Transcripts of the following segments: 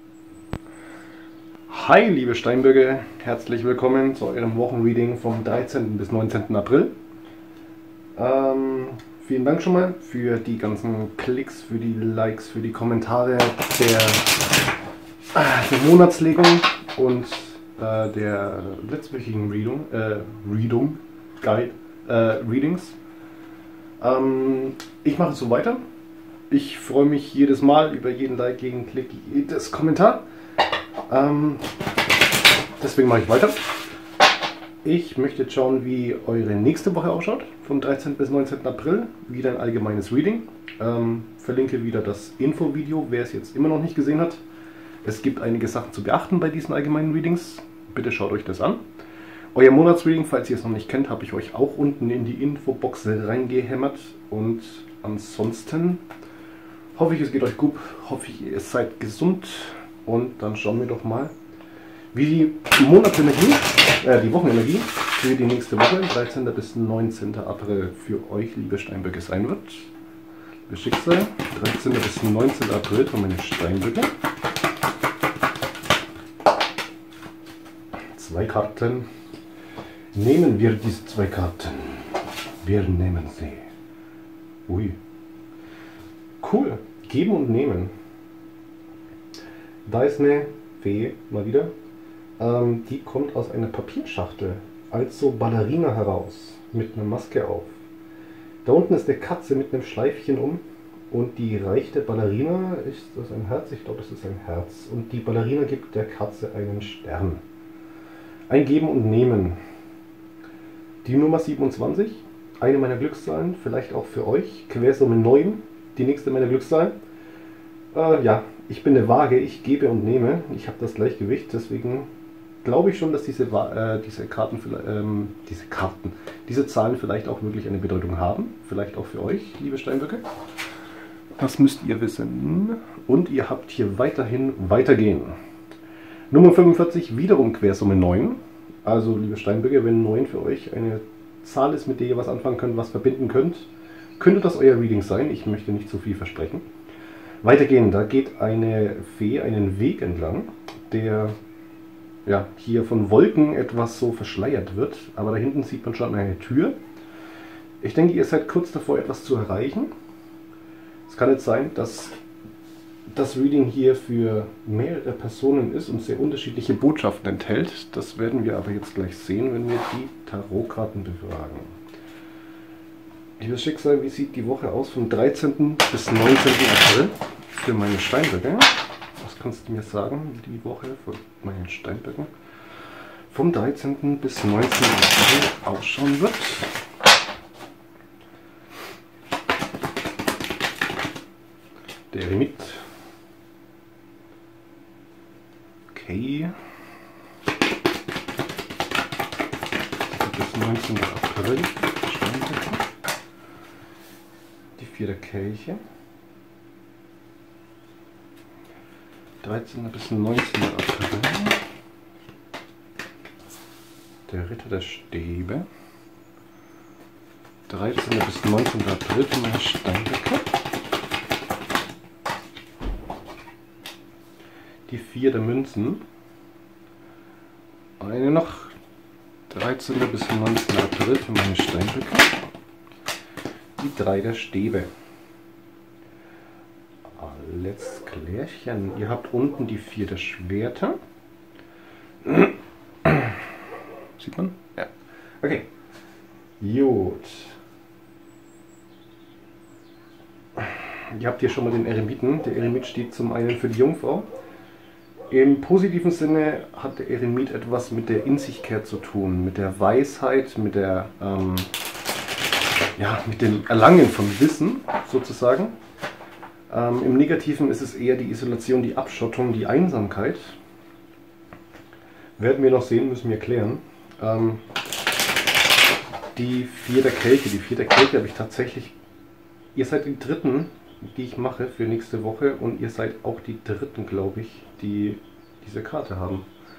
Hi liebe Steinböcke, herzlich willkommen zu eurem Wochenreading vom 13. bis 19. April. Vielen Dank schon mal für die ganzen Klicks, für die Likes, für die Kommentare der Monatslegung und der letztwöchigen Readings. Ich mache es so weiter. Ich freue mich jedes Mal über jeden Like, jeden Klick, jedes Kommentar. Deswegen mache ich weiter. Ich möchte jetzt schauen, wie eure nächste Woche ausschaut, vom 13. bis 19. April. Wieder ein allgemeines Reading. Verlinke wieder das Infovideo, wer es jetzt immer noch nicht gesehen hat. Es gibt einige Sachen zu beachten bei diesen allgemeinen Readings. Bitte schaut euch das an. Euer Monatsreading, falls ihr es noch nicht kennt, habe ich euch auch unten in die Infobox reingehämmert. Und ansonsten hoffe ich, es geht euch gut. Hoffe ich, ihr seid gesund. Und dann schauen wir doch mal, wie die die Wochenenergie für die nächste Woche, 13. bis 19. April, für euch, liebe Steinböcke, sein wird. Liebe Schicksal, 13. bis 19. April für meine Steinböcke. 2 Karten. Nehmen wir diese 2 Karten. Wir nehmen sie. Ui. Cool. Geben und nehmen. Da ist eine Fee, mal wieder. Die kommt aus einer Papierschachtel, als so Ballerina heraus, mit einer Maske auf. Da unten ist eine Katze mit einem Schleifchen um und die reicht der Ballerina, ist das ein Herz? Ich glaube, das ist ein Herz. Und die Ballerina gibt der Katze einen Stern. Ein Geben und Nehmen. Die Nummer 27, eine meiner Glückszahlen, vielleicht auch für euch. Quersumme 9, die nächste meiner Glückszahlen. Ja, ich bin eine Waage, ich gebe und nehme. Ich habe das Gleichgewicht, deswegen glaube ich schon, dass diese Zahlen vielleicht auch wirklich eine Bedeutung haben. Vielleicht auch für euch, liebe Steinböcke. Das müsst ihr wissen. Und ihr habt hier weiterhin weitergehen. Nummer 45, wiederum Quersumme 9. Also, liebe Steinböcke, wenn 9 für euch eine Zahl ist, mit der ihr was anfangen könnt, was verbinden könnt, könnte das euer Reading sein. Ich möchte nicht zu viel versprechen. Weitergehen, da geht eine Fee einen Weg entlang, der ja, hier von Wolken etwas so verschleiert wird, aber da hinten sieht man schon eine Tür. Ich denke, ihr seid kurz davor, etwas zu erreichen. Es kann jetzt sein, dass das Reading hier für mehrere Personen ist und sehr unterschiedliche Botschaften enthält. Das werden wir aber jetzt gleich sehen, wenn wir die Tarotkarten befragen. Liebes Schicksal, wie sieht die Woche aus vom 13. bis 19. April für meine Steinböcke? Was kannst du mir sagen, wie die Woche von meinen Steinböcken vom 13. bis 19. April ausschauen wird? Der Eremit. Okay. Bis 19. April. Steinböcke. Die 4 der Kelche. 13. bis 19. April. Der Ritter der Stäbe. 13. bis 19. April für meine Steinböcke. Die 4 der Münzen. Eine noch. 13. bis 19. April für meine Steinböcke. Die 3 der Stäbe. Alles klärchen. Ihr habt unten die 4 der Schwerter. Sieht man? Ja. Okay. Gut. Ihr habt hier schon mal den Eremiten. Der Eremit steht zum einen für die Jungfrau. Im positiven Sinne hat der Eremit etwas mit der In-sich-Kehr zu tun, mit der Weisheit, mit der mit dem Erlangen von Wissen sozusagen. Im Negativen ist es eher die Isolation, die Abschottung, die Einsamkeit. Werden wir noch sehen, müssen wir klären. Die 4 der Kelche. Die 4 der Kelche habe ich tatsächlich... Ihr seid die Dritten, die ich mache für nächste Woche. Und ihr seid auch die Dritten, glaube ich, die diese Karte haben.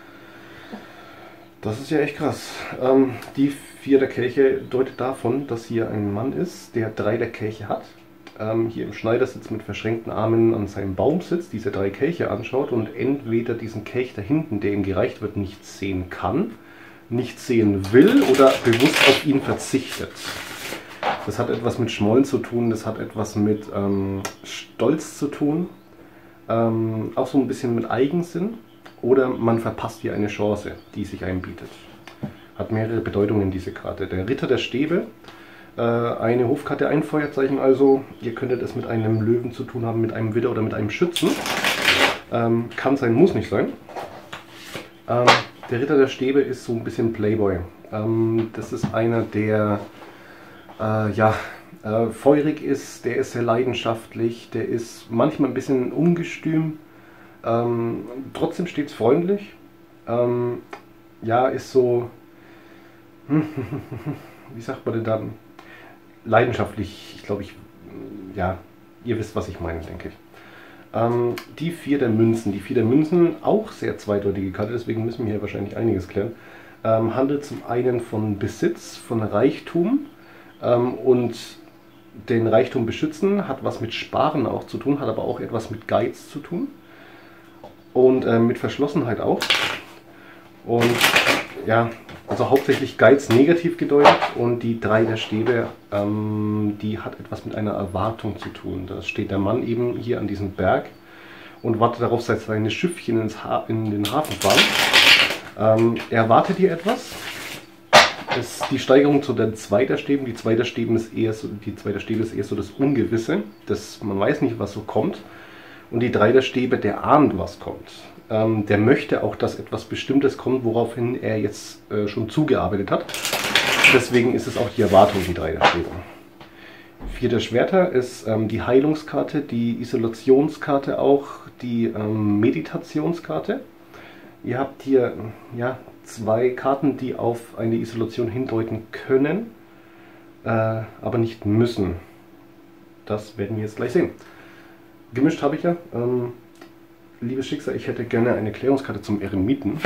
Das ist ja echt krass. Die 4 der Kelche deutet davon, dass hier ein Mann ist, der 3 der Kelche hat. hier im Schneidersitz mit verschränkten Armen an seinem Baum sitzt, diese 3 Kelche anschaut und entweder diesen Kelch da hinten, der ihm gereicht wird, nicht sehen kann, nicht sehen will oder bewusst auf ihn verzichtet. Das hat etwas mit Schmollen zu tun, das hat etwas mit Stolz zu tun, auch so ein bisschen mit Eigensinn, oder man verpasst hier eine Chance, die sich einem bietet. Hat mehrere Bedeutungen diese Karte. Der Ritter der Stäbe, eine Hofkarte, ein Feuerzeichen also, ihr könntet es mit einem Löwen zu tun haben, mit einem Widder oder mit einem Schützen. Kann sein, muss nicht sein. Der Ritter der Stäbe ist so ein bisschen Playboy. Das ist einer, der feurig ist, der ist sehr leidenschaftlich, der ist manchmal ein bisschen ungestüm, trotzdem stets freundlich. Ja, ist so, wie sagt man denn dann, leidenschaftlich, ich glaube, ja, ihr wisst, was ich meine, denke ich. Die 4 der Münzen. Die 4 der Münzen, auch sehr zweideutige Karte, deswegen müssen wir hier wahrscheinlich einiges klären. Handelt zum einen von Besitz, von Reichtum und den Reichtum beschützen, hat was mit Sparen auch zu tun, hat aber auch etwas mit Geiz zu tun und mit Verschlossenheit auch. Und ja, also hauptsächlich Geiz negativ gedeutet und die 3 der Stäbe, die hat etwas mit einer Erwartung zu tun. Da steht der Mann eben hier an diesem Berg und wartet darauf, dass seine Schiffchen in den Hafen fahren. Er erwartet hier etwas. Das ist die Steigerung zu den 2 der Stäben. Die 2 der Stäbe ist eher so, das Ungewisse. Man weiß nicht, was so kommt. Und die 3 der Stäbe, der ahnt, was kommt. Der möchte auch, dass etwas Bestimmtes kommt, woraufhin er jetzt schon zugearbeitet hat. Deswegen ist es auch die Erwartung, die 3 der Stäbe. 4 der Schwerter ist die Heilungskarte, die Isolationskarte auch, die Meditationskarte. Ihr habt hier ja, 2 Karten, die auf eine Isolation hindeuten können, aber nicht müssen. Das werden wir jetzt gleich sehen. Gemischt habe ich ja. Liebes Schicksal, ich hätte gerne eine Klärungskarte zum Eremiten.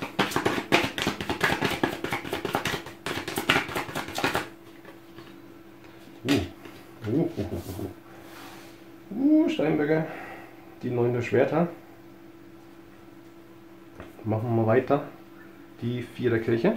Steinböcke, die 9 der Schwerter. Machen wir mal weiter. Die 4 der Kirche.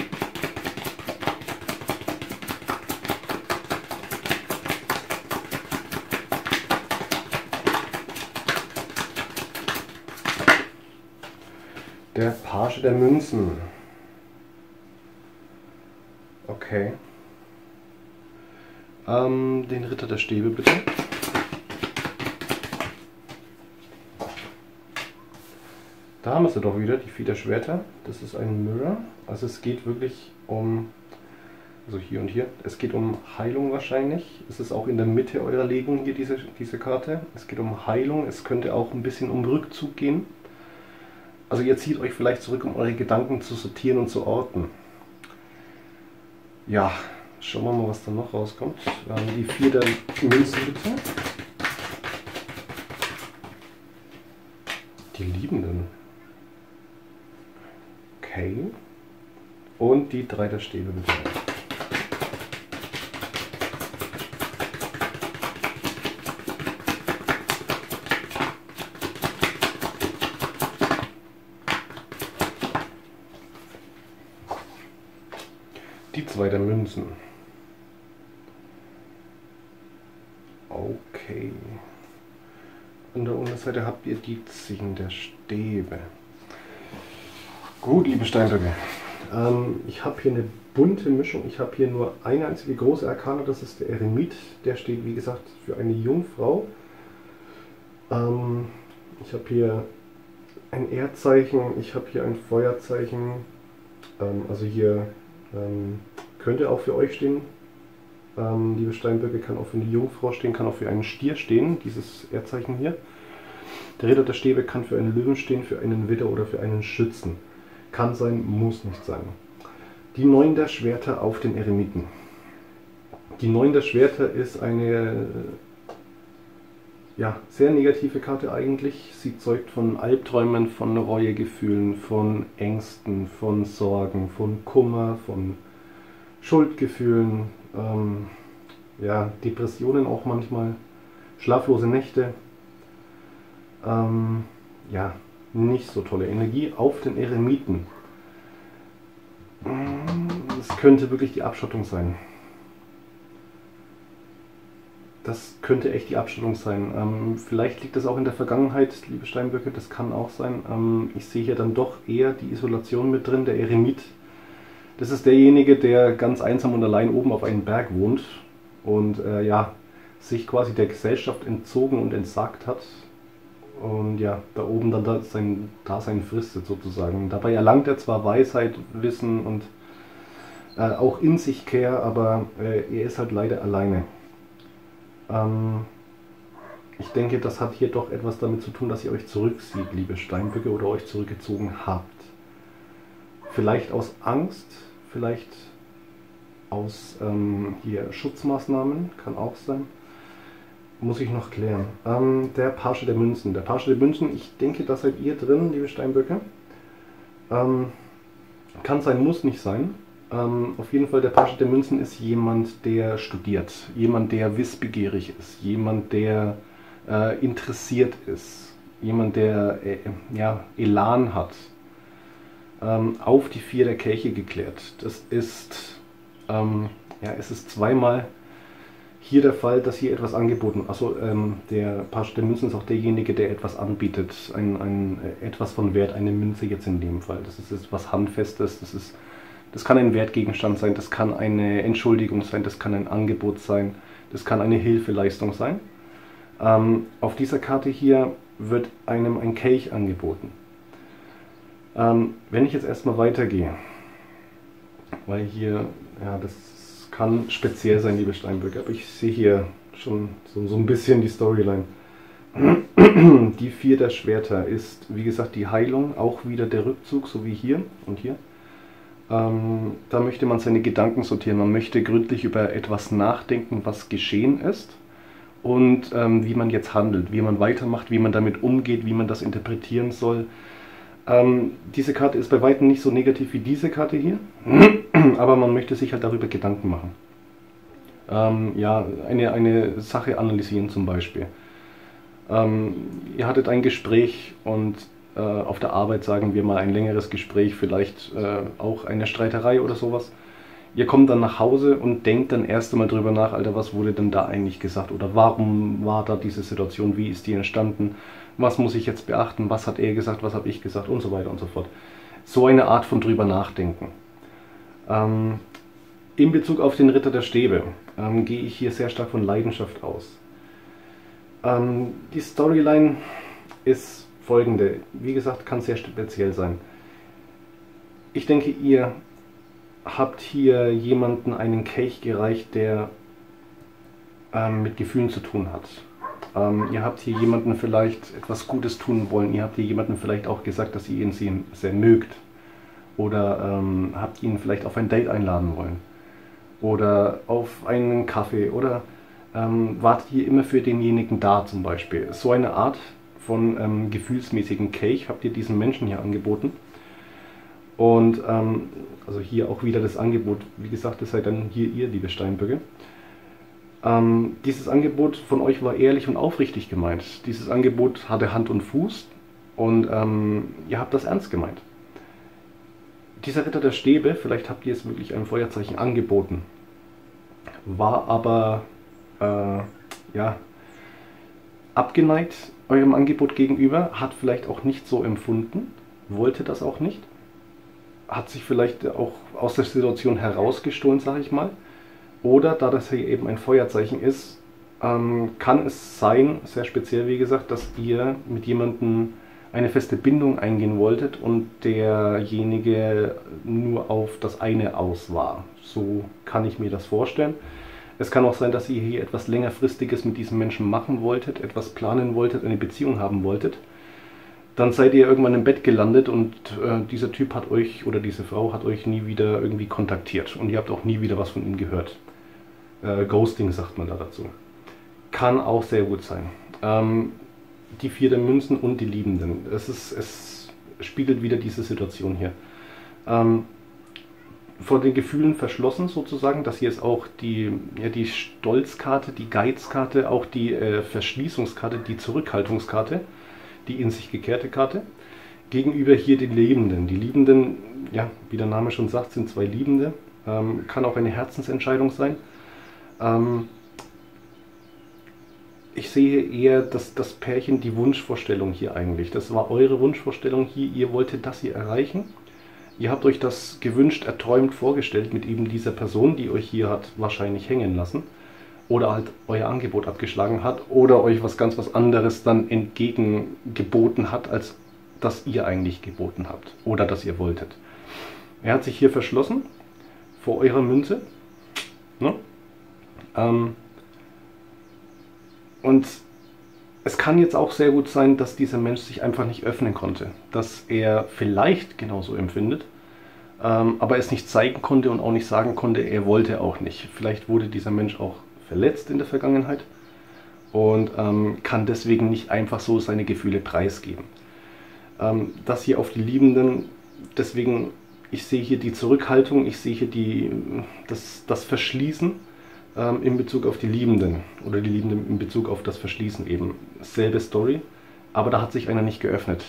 Der Page der Münzen. Okay. Den Ritter der Stäbe bitte. Da haben wir sie doch wieder, die 4 der Schwerter. Das ist ein Mirror. Also es geht wirklich um, also hier und hier, es geht um Heilung wahrscheinlich. Es ist auch in der Mitte eurer Legung hier diese Karte. Es geht um Heilung, es könnte auch ein bisschen um Rückzug gehen. Also ihr zieht euch vielleicht zurück, um eure Gedanken zu sortieren und zu orten. Ja, schauen wir mal, was da noch rauskommt. Die 4 der Münzen bitte. Die Liebenden. Okay. Und die 3 der Stäbe bitte. Die 2 der Münzen. Okay. An der Unterseite habt ihr die 10 der Stäbe. Gut, liebe Steinböcke. Ich habe hier eine bunte Mischung. Ich habe hier nur eine einzige große Arkane, das ist der Eremit. Der steht, wie gesagt, für eine Jungfrau. Ich habe hier ein Erdzeichen, ich habe hier ein Feuerzeichen. Also hier könnte auch für euch stehen. Liebe Steinböcke, kann auch für eine Jungfrau stehen, kann auch für einen Stier stehen, dieses Erdzeichen hier. Der Ritter der Stäbe kann für einen Löwen stehen, für einen Widder oder für einen Schützen. Kann sein, muss nicht sein. Die 9 der Schwerter auf den Eremiten. Die 9 der Schwerter ist eine ja, sehr negative Karte eigentlich. Sie zeugt von Albträumen, von Reuegefühlen, von Ängsten, von Sorgen, von Kummer, von Schuldgefühlen, ja, Depressionen auch manchmal. schlaflose Nächte, ja, nicht so tolle Energie auf den Eremiten. Es könnte wirklich die Abschottung sein. Das könnte echt die Abschottung sein. Vielleicht liegt das auch in der Vergangenheit, liebe Steinböcke, das kann auch sein. Ich sehe hier dann doch eher die Isolation mit drin, der Eremit. Das ist derjenige, der ganz einsam und allein oben auf einem Berg wohnt und ja, sich quasi der Gesellschaft entzogen und entsagt hat. Und ja, da oben dann sein Dasein fristet sozusagen. Dabei erlangt er zwar Weisheit, Wissen und auch in sich Kehr, aber er ist halt leider alleine. Ich denke, das hat hier doch etwas damit zu tun, dass ihr euch zurückzieht, liebe Steinböcke, oder euch zurückgezogen habt. Vielleicht aus Angst, vielleicht aus hier Schutzmaßnahmen, kann auch sein. Muss ich noch klären. Der Page der Münzen. Der Page der Münzen, ich denke, da seid ihr drin, liebe Steinböcke. Kann sein, muss nicht sein. Auf jeden Fall, der Page der Münzen ist jemand, der studiert. Jemand, der wissbegierig ist. Jemand, der interessiert ist. Jemand, der ja, Elan hat. Auf die 4 der Kelche geklärt. Das ist, ja, es ist zweimal hier der Fall, dass hier etwas angeboten, also der Page der Münzen ist auch derjenige, der etwas anbietet, etwas von Wert, eine Münze jetzt in dem Fall. Das ist etwas Handfestes, das kann ein Wertgegenstand sein, das kann eine Entschuldigung sein, das kann ein Angebot sein, das kann eine Hilfeleistung sein. Auf dieser Karte hier wird einem ein Kelch angeboten. Wenn ich jetzt erstmal weitergehe, weil hier, ja, das kann speziell sein, liebe Steinböcke, aber ich sehe hier schon so ein bisschen die Storyline. Die 4 der Schwerter ist, wie gesagt, die Heilung, auch wieder der Rückzug, so wie hier und hier. Da möchte man seine Gedanken sortieren, man möchte gründlich über etwas nachdenken, was geschehen ist und wie man jetzt handelt, wie man weitermacht, wie man damit umgeht, wie man das interpretieren soll. Diese Karte ist bei weitem nicht so negativ wie diese Karte hier, aber man möchte sich halt darüber Gedanken machen. Ja, eine Sache analysieren zum Beispiel. Ihr hattet ein Gespräch und auf der Arbeit, sagen wir mal, ein längeres Gespräch, vielleicht auch eine Streiterei oder sowas. Ihr kommt dann nach Hause und denkt dann erst einmal drüber nach, Alter, was wurde denn da eigentlich gesagt oder warum war da diese Situation, wie ist die entstanden? Was muss ich jetzt beachten, was hat er gesagt, was habe ich gesagt und so weiter und so fort. So eine Art von drüber nachdenken. In Bezug auf den Ritter der Stäbe gehe ich hier sehr stark von Leidenschaft aus. Die Storyline ist folgende. Wie gesagt, kann sehr speziell sein. Ich denke, ihr habt hier jemanden einen Kelch gereicht, der mit Gefühlen zu tun hat. Ihr habt hier jemanden vielleicht etwas Gutes tun wollen, ihr habt hier jemanden vielleicht auch gesagt, dass ihr ihn sehr mögt. Oder habt ihn vielleicht auf ein Date einladen wollen. Oder auf einen Kaffee. Oder wart ihr immer für denjenigen da zum Beispiel. So eine Art von gefühlsmäßigen Kelch habt ihr diesen Menschen hier angeboten. Und also hier auch wieder das Angebot, wie gesagt, das seid dann hier ihr, liebe Steinböcke. Dieses Angebot von euch war ehrlich und aufrichtig gemeint. Dieses Angebot hatte Hand und Fuß und ihr habt das ernst gemeint. Dieser Ritter der Stäbe, vielleicht habt ihr es wirklich einem Feuerzeichen angeboten, war aber ja, abgeneigt eurem Angebot gegenüber, hat vielleicht auch nicht so empfunden, wollte das auch nicht, hat sich vielleicht auch aus der Situation herausgestohlen, sage ich mal. Oder da das hier eben ein Feuerzeichen ist, kann es sein, sehr speziell wie gesagt, dass ihr mit jemandem eine feste Bindung eingehen wolltet und derjenige nur auf das eine aus war. So kann ich mir das vorstellen. Es kann auch sein, dass ihr hier etwas längerfristiges mit diesem Menschen machen wolltet, etwas planen wolltet, eine Beziehung haben wolltet. Dann seid ihr irgendwann im Bett gelandet und dieser Typ hat euch oder diese Frau hat euch nie wieder irgendwie kontaktiert und ihr habt auch nie wieder was von ihm gehört. Ghosting sagt man da dazu. Kann auch sehr gut sein. Die 4 der Münzen und die Liebenden. Es spiegelt wieder diese Situation hier. vor den Gefühlen verschlossen sozusagen. Das hier ist auch die Stolzkarte, die Geizkarte, auch die Verschließungskarte, die Zurückhaltungskarte, die in sich gekehrte Karte. Gegenüber hier den Lebenden. Die Liebenden, ja, wie der Name schon sagt, sind zwei Liebende. Kann auch eine Herzensentscheidung sein. Ich sehe eher das Pärchen, die Wunschvorstellung hier eigentlich. Das war eure Wunschvorstellung hier. Ihr wolltet das hier erreichen. Ihr habt euch das gewünscht, erträumt vorgestellt mit eben dieser Person, die euch hier hat wahrscheinlich hängen lassen. Oder halt euer Angebot abgeschlagen hat. Oder euch was ganz was anderes dann entgegengeboten hat, als das ihr eigentlich geboten habt. Oder das ihr wolltet. Er hat sich hier verschlossen vor eurer Münze. Ne? Und es kann jetzt auch sehr gut sein, dass dieser Mensch sich einfach nicht öffnen konnte. Dass er vielleicht genauso empfindet, aber es nicht zeigen konnte und auch nicht sagen konnte, er wollte auch nicht. Vielleicht wurde dieser Mensch auch verletzt in der Vergangenheit und kann deswegen nicht einfach so seine Gefühle preisgeben. Das hier auf die Liebenden, deswegen, ich sehe hier die Zurückhaltung, ich sehe hier das Verschließen in Bezug auf die Liebenden oder die Liebenden in Bezug auf das Verschließen eben. Selbe Story, aber da hat sich einer nicht geöffnet.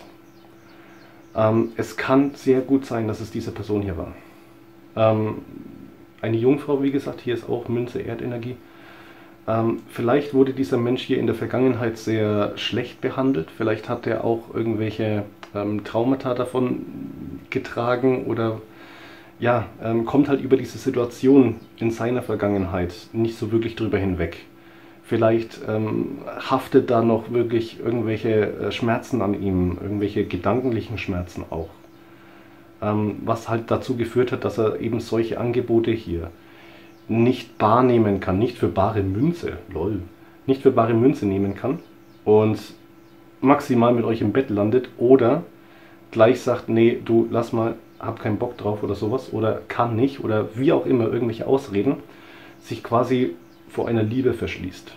Es kann sehr gut sein, dass es diese Person hier war. Eine Jungfrau, wie gesagt, hier ist auch Münze, Erdenergie. Vielleicht wurde dieser Mensch hier in der Vergangenheit sehr schlecht behandelt. Vielleicht hat er auch irgendwelche Traumata davon getragen oder ja, kommt halt über diese Situation in seiner Vergangenheit nicht so wirklich drüber hinweg. Vielleicht haftet da noch wirklich irgendwelche Schmerzen an ihm, irgendwelche gedanklichen Schmerzen auch. Was halt dazu geführt hat, dass er eben solche Angebote hier nicht bar nehmen kann, nicht für bare Münze, lol, nicht für bare Münze nehmen kann und maximal mit euch im Bett landet oder gleich sagt, nee, du lass mal, hab keinen Bock drauf oder sowas oder kann nicht oder wie auch immer irgendwelche Ausreden, sich quasi vor einer Liebe verschließt.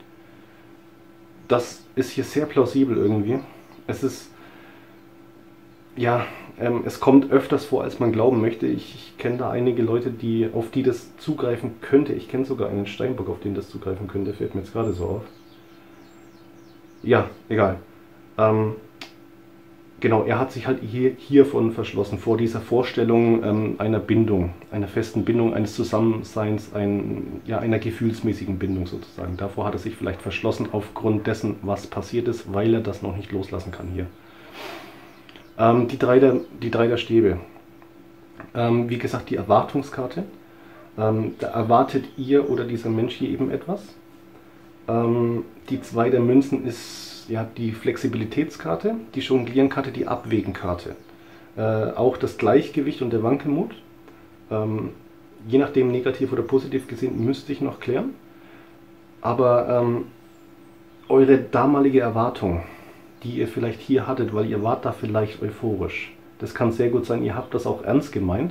Das ist hier sehr plausibel irgendwie. Es ist, ja, es kommt öfters vor, als man glauben möchte. Ich kenne da einige Leute, auf die das zugreifen könnte. Ich kenne sogar einen Steinbock, auf den das zugreifen könnte. Fällt mir jetzt gerade so auf. Ja, egal. Genau, er hat sich halt hiervon verschlossen, vor dieser Vorstellung einer Bindung, einer festen Bindung, eines Zusammenseins, einer gefühlsmäßigen Bindung sozusagen. Davor hat er sich vielleicht verschlossen aufgrund dessen, was passiert ist, weil er das noch nicht loslassen kann hier. Die drei der Stäbe. Wie gesagt, die Erwartungskarte. Da erwartet ihr oder dieser Mensch hier eben etwas. Die 2 der Münzen ist ja die Flexibilitätskarte, die Jonglierenkarte, die Abwägenkarte. Auch das Gleichgewicht und der Wankelmut. Je nachdem negativ oder positiv gesehen, müsste ich noch klären. Aber eure damalige Erwartung, die ihr vielleicht hier hattet, weil ihr wart da vielleicht euphorisch. Das kann sehr gut sein, ihr habt das auch ernst gemeint.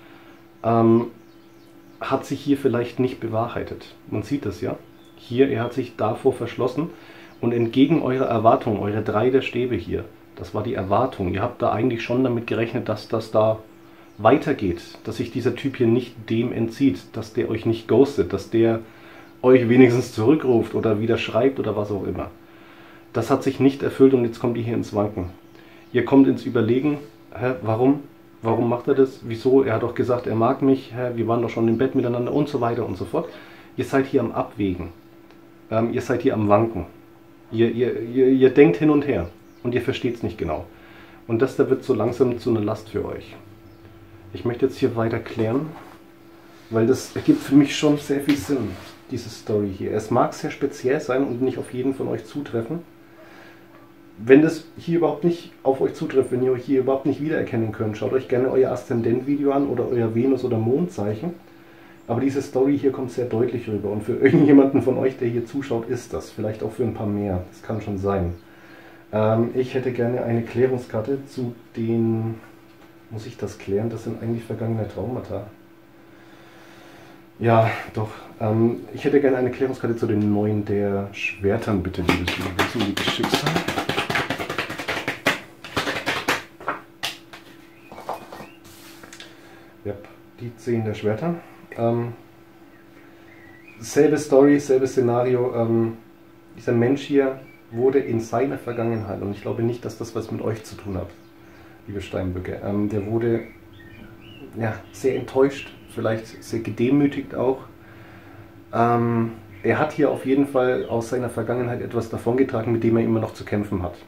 Hat sich hier vielleicht nicht bewahrheitet. Man sieht das ja. Hier, er hat sich davor verschlossen und entgegen eurer Erwartung, eure 3 der Stäbe hier, das war die Erwartung. Ihr habt da eigentlich schon damit gerechnet, dass das da weitergeht, dass sich dieser Typ hier nicht dem entzieht, dass der euch nicht ghostet, dass der euch wenigstens zurückruft oder wieder schreibt oder was auch immer. Das hat sich nicht erfüllt und jetzt kommt ihr hier ins Wanken. Ihr kommt ins Überlegen, warum? Warum macht er das? Wieso? Er hat doch gesagt, er mag mich, wir waren doch schon im Bett miteinander und so weiter und so fort. Ihr seid hier am Abwägen. Ihr seid hier am Wanken. Ihr denkt hin und her und ihr versteht es nicht genau. Und das da wird so langsam zu einer Last für euch. Ich möchte jetzt hier weiter klären, weil das ergibt für mich schon sehr viel Sinn, diese Story hier. Es mag sehr speziell sein und nicht auf jeden von euch zutreffen. Wenn das hier überhaupt nicht auf euch zutrifft, wenn ihr euch hier überhaupt nicht wiedererkennen könnt, schaut euch gerne euer Aszendent-Video an oder euer Venus- oder Mondzeichen. Aber diese Story hier kommt sehr deutlich rüber und für irgendjemanden von euch, der hier zuschaut, ist das. Vielleicht auch für ein paar mehr, das kann schon sein. Ich hätte gerne eine Klärungskarte zu den... Muss ich das klären? Das sind eigentlich vergangene Traumata. Ja, doch. Ich hätte gerne eine Klärungskarte zu den 9 der Schwertern, bitte, liebes Universum, liebes Schicksal. Ja, die 10 der Schwerter. Selbe Story, selbes Szenario. Dieser Mensch hier wurde in seiner Vergangenheit, und ich glaube nicht, dass das was mit euch zu tun hat, liebe Steinböcke, der wurde ja, sehr enttäuscht, vielleicht sehr gedemütigt auch. Er hat hier auf jeden Fall aus seiner Vergangenheit etwas davongetragen, mit dem er immer noch zu kämpfen hat.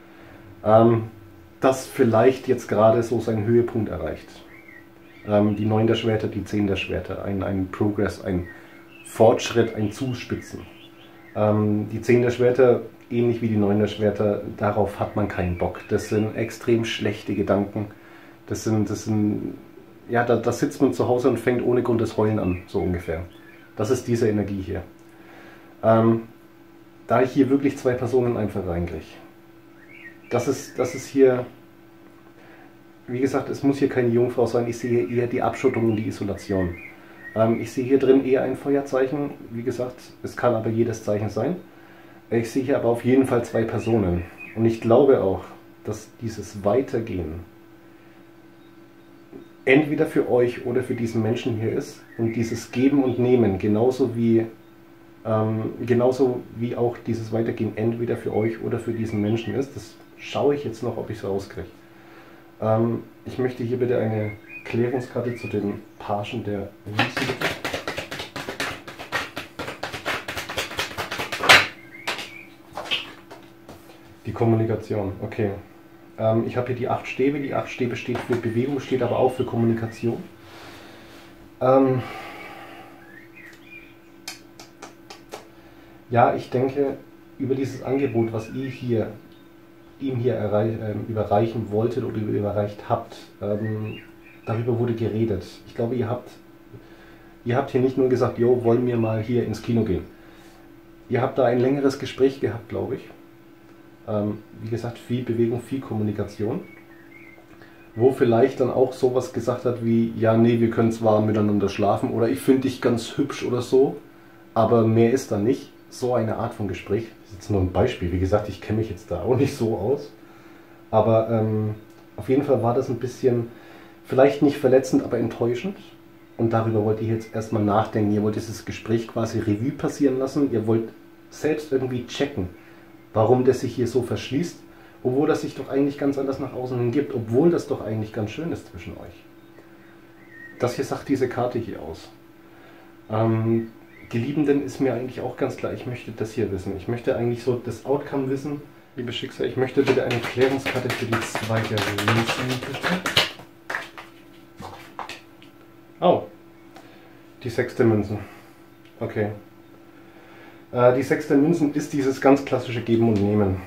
Das vielleicht jetzt gerade so seinen Höhepunkt erreicht. Die 9 der Schwerter, die 10 der Schwerter, ein Progress, ein Fortschritt, ein Zuspitzen. Die 10 der Schwerter, ähnlich wie die 9 der Schwerter, darauf hat man keinen Bock. Das sind extrem schlechte Gedanken. Das sind ja, da sitzt man zu Hause und fängt ohne Grund das Heulen an, so ungefähr. Das ist diese Energie hier. Da ich hier wirklich 2 Personen einfach reinkriege. Das ist hier, wie gesagt, es muss hier keine Jungfrau sein, ich sehe eher die Abschottung und die Isolation. Ich sehe hier drin eher ein Feuerzeichen, wie gesagt, es kann aber jedes Zeichen sein. Ich sehe hier aber auf jeden Fall 2 Personen. Und ich glaube auch, dass dieses Weitergehen entweder für euch oder für diesen Menschen hier ist und dieses Geben und Nehmen genauso wie auch dieses Weitergehen entweder für euch oder für diesen Menschen ist. Das schaue ich jetzt noch, ob ich es rauskriege. Ich möchte hier bitte eine Klärungskarte zu den Pagen der Münzen. Die Kommunikation, okay. Ich habe hier die 8 Stäbe. Die 8 Stäbe steht für Bewegung, steht aber auch für Kommunikation. Ja, ich denke, über dieses Angebot, was ihr hier ihm hier überreichen wolltet oder überreicht habt, darüber wurde geredet. Ich glaube, ihr habt hier nicht nur gesagt, jo, wollen wir mal hier ins Kino gehen. Ihr habt da ein längeres Gespräch gehabt, glaube ich. Wie gesagt, viel Bewegung, viel Kommunikation. Wo vielleicht dann auch sowas gesagt hat wie, ja, nee, wir können zwar miteinander schlafen oder ich finde dich ganz hübsch oder so, aber mehr ist da nicht. So eine Art von Gespräch. Das ist jetzt nur ein Beispiel. Wie gesagt, ich kenne mich jetzt da auch nicht so aus. Aber auf jeden Fall war das ein bisschen, vielleicht nicht verletzend, aber enttäuschend. Und darüber wollt ihr jetzt erstmal nachdenken. Ihr wollt dieses Gespräch quasi Revue passieren lassen. Ihr wollt selbst irgendwie checken, warum das sich hier so verschließt, obwohl das sich doch eigentlich ganz anders nach außen hin gibt, obwohl das doch eigentlich ganz schön ist zwischen euch. Das hier sagt diese Karte hier aus. Die Liebenden ist mir eigentlich auch ganz klar, ich möchte das hier wissen. Ich möchte eigentlich so das Outcome wissen. Liebe Schicksal, ich möchte bitte eine Klärungskarte für die 2 der Münzen, bitte. Oh, die 6 der Münzen. Okay. Die 6 der Münzen ist dieses ganz klassische Geben und Nehmen.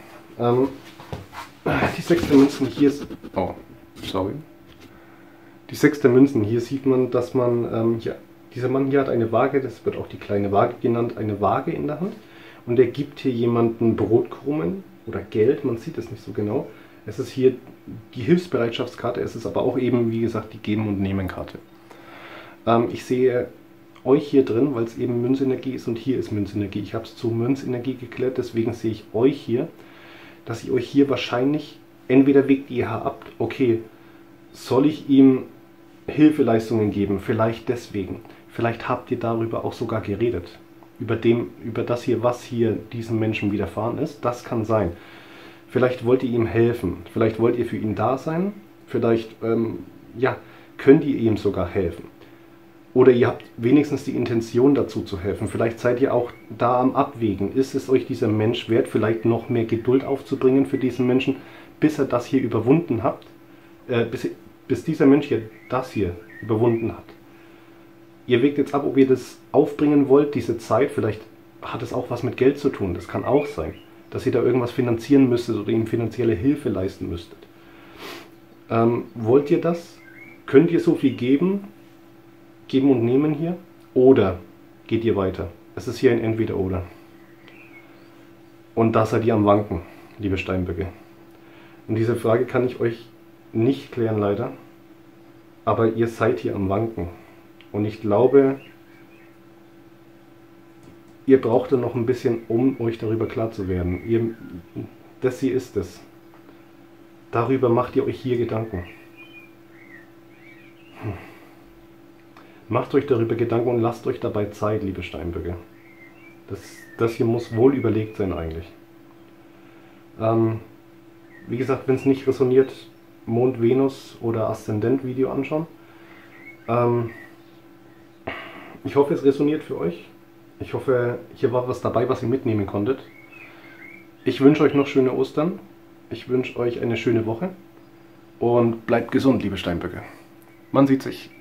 Die 6 der Münzen hier ist... Oh, sorry. Die 6 der Münzen, hier sieht man, dass man... hier, dieser Mann hier hat eine Waage, das wird auch die kleine Waage genannt, eine Waage in der Hand. Und er gibt hier jemanden Brotkrumen oder Geld, man sieht es nicht so genau. Es ist hier die Hilfsbereitschaftskarte, es ist aber auch eben, wie gesagt, die Geben- und Nehmen-Karte. Ich sehe euch hier drin, weil es eben Münzenergie ist und hier ist Münzenergie. Ich habe es zu Münzenergie geklärt, deswegen sehe ich euch hier, dass ich euch hier wahrscheinlich, entweder wägt ihr ab, okay, soll ich ihm Hilfeleistungen geben, vielleicht deswegen. Vielleicht habt ihr darüber auch sogar geredet. Über das hier, was hier diesem Menschen widerfahren ist, das kann sein. Vielleicht wollt ihr ihm helfen, vielleicht wollt ihr für ihn da sein, vielleicht ja, könnt ihr ihm sogar helfen. Oder ihr habt wenigstens die Intention dazu zu helfen. Vielleicht seid ihr auch da am Abwägen. Ist es euch dieser Mensch wert, vielleicht noch mehr Geduld aufzubringen für diesen Menschen, bis er das hier überwunden hat? Bis dieser Mensch hier das hier überwunden hat. Ihr wägt jetzt ab, ob ihr das aufbringen wollt, diese Zeit. Vielleicht hat es auch was mit Geld zu tun. Das kann auch sein, dass ihr da irgendwas finanzieren müsstet oder ihm finanzielle Hilfe leisten müsstet. Wollt ihr das? Könnt ihr so viel geben? Geben und nehmen hier? Oder geht ihr weiter? Es ist hier ein Entweder-Oder. Und da seid ihr am Wanken, liebe Steinböcke. Und diese Frage kann ich euch nicht klären, leider. Aber ihr seid hier am Wanken. Und ich glaube, ihr braucht dann noch ein bisschen, um euch darüber klar zu werden. Das hier ist es. Darüber macht ihr euch hier Gedanken. Macht euch darüber Gedanken und lasst euch dabei Zeit, liebe Steinböcke. Das hier muss wohl überlegt sein eigentlich. Wie gesagt, wenn es nicht resoniert, Mond, Venus oder Aszendent-Video anschauen. Ich hoffe, es resoniert für euch. Ich hoffe, hier war was dabei, was ihr mitnehmen konntet. Ich wünsche euch noch schöne Ostern. Ich wünsche euch eine schöne Woche. Und bleibt gesund, liebe Steinböcke. Man sieht sich.